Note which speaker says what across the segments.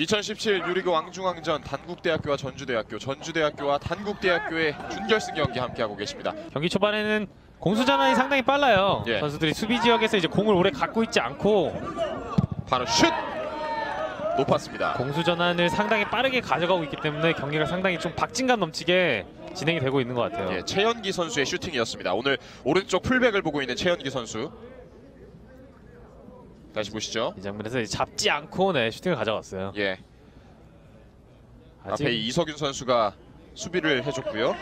Speaker 1: 2017 유리그 왕중왕전 단국대학교와 전주대학교, 전주대학교와 단국대학교의 준결승 경기 함께하고 계십니다.
Speaker 2: 경기 초반에는 공수 전환이 상당히 빨라요.
Speaker 1: 예.
Speaker 2: 선수들이 수비 지역에서 이제 공을 오래 갖고 있지 않고
Speaker 1: 바로 슛! 높았습니다.
Speaker 2: 공수 전환을 상당히 빠르게 가져가고 있기 때문에 경기가 상당히 좀 박진감 넘치게 진행이 되고 있는 것 같아요.
Speaker 1: 예, 최연기 선수의 슈팅이었습니다. 오늘 오른쪽 풀백을 보고 있는 최연기 선수. 다시 보시죠.
Speaker 2: 이 장면에서 이제 잡지 않고 슈팅을 가져갔어요.
Speaker 1: 예.
Speaker 2: 아직...
Speaker 1: 앞에 이석윤 선수가 수비를 해줬고요.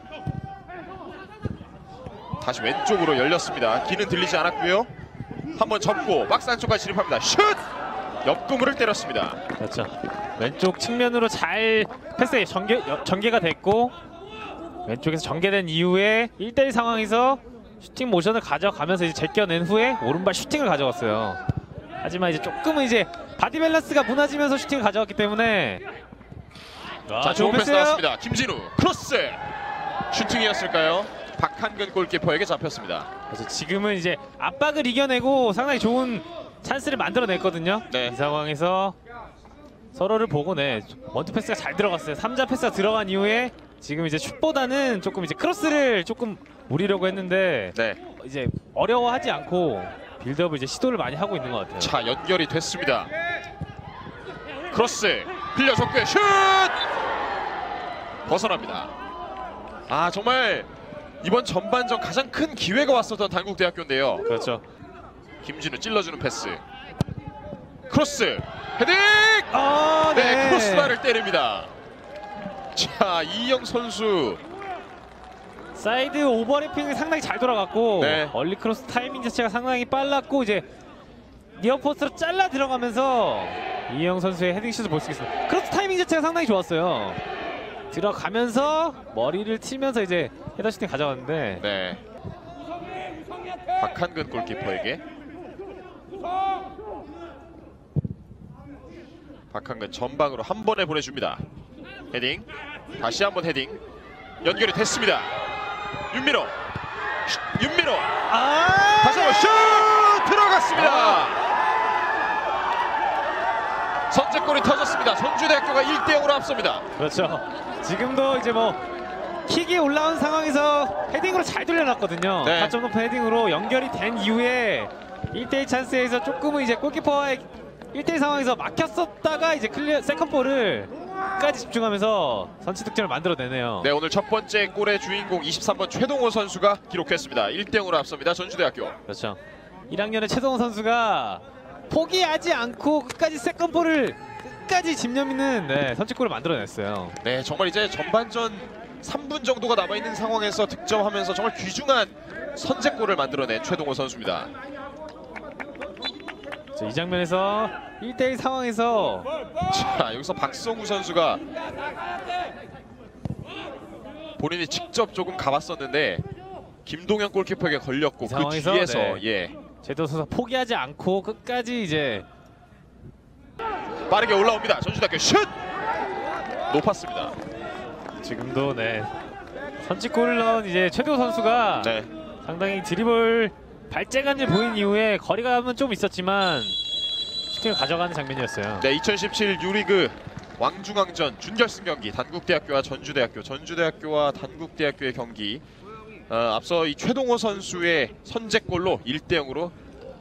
Speaker 1: 다시 왼쪽으로 열렸습니다. 기는 들리지 않았고요. 한번 접고 박스 안쪽까지 진입합니다. 슛! 옆구물을 때렸습니다.
Speaker 2: 그렇죠. 왼쪽 측면으로 잘 패스에 전개가 됐고 왼쪽에서 전개된 이후에 1대1 상황에서 슈팅 모션을 가져가면서 이제 제껴낸 후에 오른발 슈팅을 가져갔어요. 하지만 이제 조금은 이제 바디 밸런스가 무너지면서 슈팅을 가져갔기 때문에
Speaker 1: 자, 좋은 패스 나왔습니다. 김진우 크로스! 슈팅이었을까요? 박한근 골키퍼에게 잡혔습니다.
Speaker 2: 그래서 지금은 이제 압박을 이겨내고 상당히 좋은 찬스를 만들어냈거든요.
Speaker 1: 네.
Speaker 2: 이 상황에서 서로를 보고 원투 패스가 잘 들어갔어요. 3자 패스가 들어간 이후에 지금 이제 슛보다는 조금 이제 크로스를 조금 노리려고 했는데
Speaker 1: 네.
Speaker 2: 이제 어려워하지 않고 빌드업을 이제 시도를 많이 하고 있는 것 같아요.
Speaker 1: 자, 연결이 됐습니다. 크로스 빌려줬고요. 슛! 벗어납니다. 아, 정말 이번 전반전 가장 큰 기회가 왔었던 단국대학교인데요.
Speaker 2: 그렇죠.
Speaker 1: 김진우 찔러주는 패스. 크로스 헤딩!
Speaker 2: 네.
Speaker 1: 크로스바를 때립니다. 자, 이영 선수
Speaker 2: 사이드 오버래핑이 상당히 잘 돌아갔고 얼리 크로스 타이밍 자체가 상당히 빨랐고 이제 니어포스트로 잘라 들어가면서 이영 선수의 헤딩슛을 볼 수 있습니다. 크로스 타이밍 자체가 상당히 좋았어요. 들어가면서 머리를 치면서 이제 헤더 슈팅 가져갔는데
Speaker 1: 박한근 골키퍼에게 박한근 전방으로 한 번에 보내줍니다. 헤딩, 다시 한번 헤딩, 연결이 됐습니다. 윤민호, 윤민호, 다시 한번 슛! 들어갔습니다. 선제골이 터졌습니다. 전주대학교가 1대0으로 앞섭니다.
Speaker 2: 그렇죠. 지금도 이제 뭐 킥이 올라온 상황에서 헤딩으로 잘 돌려놨거든요. 타점 높은 헤딩으로 연결이 된 이후에 1대1 찬스에서 조금은 이제 골키퍼와의 1대1 상황에서 막혔었다가 이제 클리어 세컨볼을 끝까지 집중하면서 선취 득점을 만들어내네요.
Speaker 1: 네, 오늘 첫 번째 골의 주인공 23번 최동호 선수가 기록했습니다. 1대0으로 앞섭니다. 전주대학교.
Speaker 2: 그렇죠. 1학년의 최동호 선수가 포기하지 않고 끝까지 세컨볼을 끝까지 집념 있는 선취골을 만들어냈어요. 네,
Speaker 1: 정말 이제 전반전 3분 정도가 남아있는 상황에서 득점하면서 정말 귀중한 선제골을 만들어낸 최동호 선수입니다.
Speaker 2: 이 장면에서 1대1 상황에서
Speaker 1: 자, 여기서 박성우 선수가 본인이 직접 조금 가봤었는데 김동현 골키퍼에게 걸렸고 그 뒤에서
Speaker 2: 제도 선수 포기하지 않고 끝까지 이제
Speaker 1: 빠르게 올라옵니다. 전주대학교 슛! 높았습니다.
Speaker 2: 지금도 선취골을 넣은 이제 최도 선수가 상당히 드리블 발재간을 보인 이후에 거리감은 좀 있었지만 슈팅을 가져가는 장면이었어요.
Speaker 1: 네, 2017 유리그 왕중왕전 준결승 경기 단국대학교와 전주대학교, 전주대학교와 단국대학교의 경기 앞서 이 최동호 선수의 선제골로 1대0으로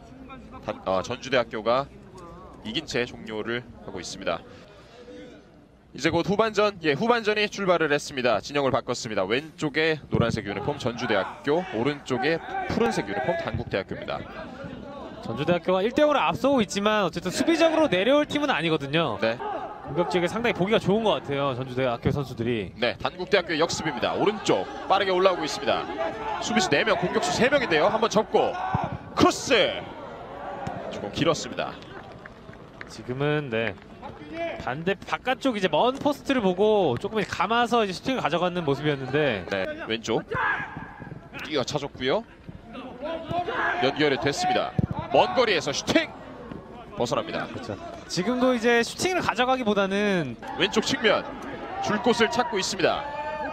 Speaker 1: 전주대학교가 이긴 채 종료를 하고 있습니다. 이제 곧 후반전이 출발을 했습니다. 진영을 바꿨습니다. 왼쪽에 노란색 유니폼 전주대학교, 오른쪽에 푸른색 유니폼 단국대학교입니다.
Speaker 2: 전주대학교가 1대0으로 앞서고 있지만 어쨌든 수비적으로 내려올 팀은 아니거든요. 공격 지역에 상당히 보기가 좋은 것 같아요. 전주대학교 선수들이.
Speaker 1: 단국대학교의 역습입니다. 오른쪽 빠르게 올라오고 있습니다. 수비수 4명, 공격수 3명인데요. 한번 접고 크로스! 조금 길었습니다.
Speaker 2: 지금은 반대 바깥쪽 이제 먼 포스트를 보고 조금 감아서 이제 슈팅을 가져가는 모습이었는데
Speaker 1: 왼쪽 뛰어차줬고요. 연결이 됐습니다. 먼 거리에서 슈팅! 벗어납니다.
Speaker 2: 그렇죠. 지금도 이제 슈팅을 가져가기보다는
Speaker 1: 왼쪽 측면 줄 곳을 찾고 있습니다.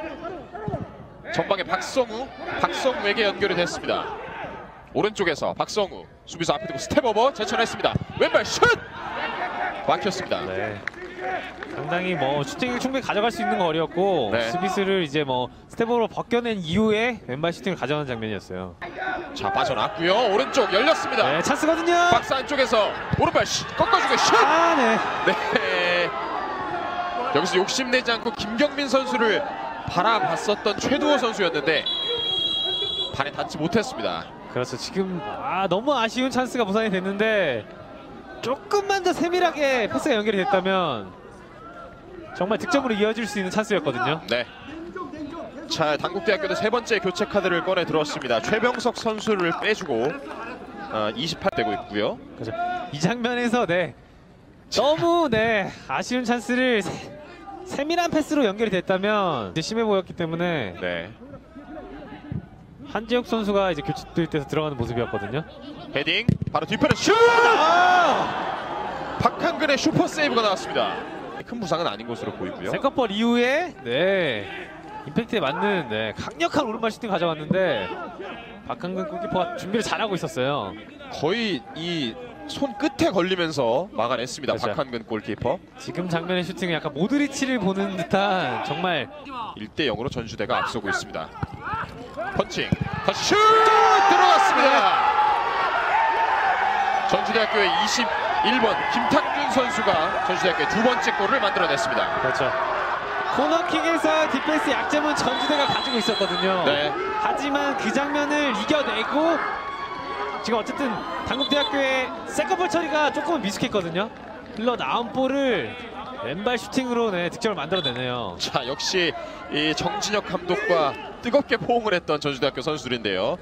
Speaker 1: 전방에 박성우에게 연결이 됐습니다. 오른쪽에서 박성우 수비수 앞에 두고 스텝오버 제쳐냈습니다. 왼발 슛! 막혔습니다.
Speaker 2: 상당히 뭐 슈팅을 충분히 가져갈 수 있는 거리였고
Speaker 1: 네.
Speaker 2: 수비수를 이제 뭐 스텝으로 벗겨낸 이후에 왼발 슈팅을 가져가는 장면이었어요.
Speaker 1: 자, 빠져나왔고요. 오른쪽 열렸습니다.
Speaker 2: 네, 찬스거든요.
Speaker 1: 박스 안쪽에서 오른발 꺾어주고 슛!
Speaker 2: 아, 네.
Speaker 1: 네. 여기서 욕심내지 않고 김경민 선수를 바라봤었던 최두호 선수였는데 발에 닿지 못했습니다.
Speaker 2: 그렇죠. 지금 너무 아쉬운 찬스가 무산이 됐는데 조금만 더 세밀하게 패스가 연결이 됐다면 정말 득점으로 이어질 수 있는 찬스였거든요.
Speaker 1: 네. 자, 단국대학교도 세 번째 교체 카드를 꺼내 들었습니다. 최병석 선수를 빼주고 28되고 있고요.
Speaker 2: 그렇죠. 이 장면에서 너무 아쉬운 찬스를 세밀한 패스로 연결이 됐다면 이제 심해 보였기 때문에
Speaker 1: 네.
Speaker 2: 한지혁 선수가 이제 교체될 때서 들어가는 모습이었거든요.
Speaker 1: 헤딩 바로 뒤편에 슛! 박한근의 슈퍼 세이브가 나왔습니다. 큰 부상은 아닌 것으로 보이고요.
Speaker 2: 세컨볼 이후에 임팩트에 맞는 강력한 오른발 슈팅 가져갔는데 박한근 골키퍼가 준비를 잘하고 있었어요.
Speaker 1: 거의 이 손 끝에 걸리면서 막아냈습니다.
Speaker 2: 그렇죠.
Speaker 1: 박한근 골키퍼.
Speaker 2: 지금 장면의 슈팅은 약간 모드리치를 보는 듯한 정말
Speaker 1: 1대0으로 전주대가 앞서고 있습니다. 펀칭 다시 슛! 들어갔습니다. 전주대학교의 21번 김탁균 선수가 전주대학교의 두 번째 골을 만들어냈습니다.
Speaker 2: 그렇죠. 코너킥에서 디펜스 약점은 전주대가 가지고 있었거든요.
Speaker 1: 네.
Speaker 2: 하지만 그 장면을 이겨내고 지금 어쨌든 단국대학교의 세컨볼 처리가 조금은 미숙했거든요. 흘러나온 볼을 왼발 슈팅으로 득점을 만들어내네요.
Speaker 1: 자, 역시 이 정진혁 감독과 뜨겁게 포옹을 했던 전주대학교 선수들인데요.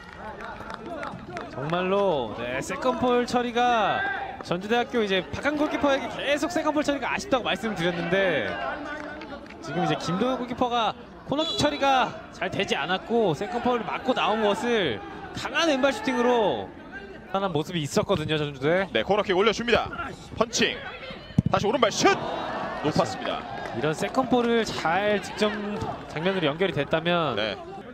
Speaker 2: 정말로 세컨볼 처리가 전주대학교 이제 박한 골키퍼에게 계속 세컨볼 처리가 아쉽다고 말씀을 드렸는데 지금 이제 김동현 골키퍼가 코너킥 처리가 잘 되지 않았고 세컨볼을 맞고 나온 것을 강한 왼발 슈팅으로 하는 모습이 있었거든요, 전주대.
Speaker 1: 네, 코너킥 올려줍니다. 펀칭 다시 오른발 슛! 높았습니다.
Speaker 2: 이런 세컨볼을 잘 득점 장면으로 연결이 됐다면
Speaker 1: 네.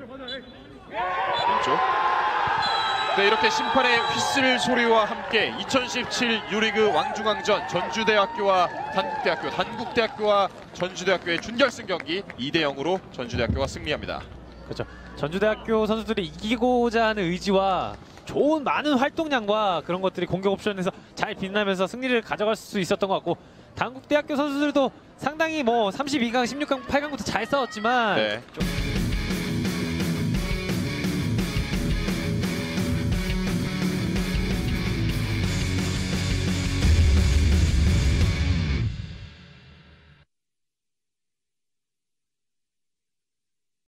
Speaker 1: 왼쪽. 네, 이렇게 심판의 휘슬 소리와 함께 2017 유리그 왕중왕전 전주대학교와 단국대학교, 단국대학교와 전주대학교의 준결승 경기 2대0으로 전주대학교가 승리합니다.
Speaker 2: 그렇죠. 전주대학교 선수들이 이기고자 하는 의지와 좋은 많은 활동량과 그런 것들이 공격 옵션에서 잘 빛나면서 승리를 가져갈 수 있었던 것 같고 단국대학교 선수들도 상당히 32강, 16강, 8강부터 잘 싸웠지만
Speaker 1: 네.